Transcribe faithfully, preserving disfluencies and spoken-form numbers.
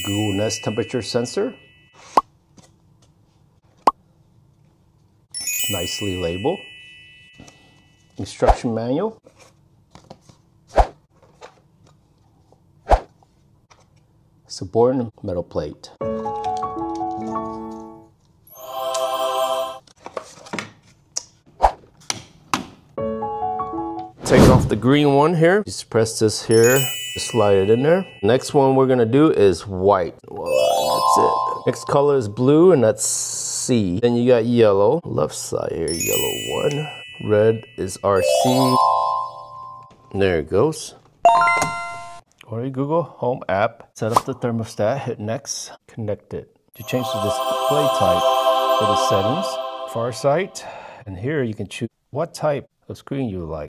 Google Nest temperature sensor. Nicely labeled. Instruction manual. Subordinate metal plate. Take off the green one here. Just press this here, just slide it in there. Next one we're gonna do is white. Voila, that's it. Next color is blue, and that's C. Then you got yellow. Left side here, yellow one. Red is R C. There it goes. Go to Google Home app, set up the thermostat, hit next, connect it. To change the display type, go to settings, far sight, and here you can choose what type of screen you like.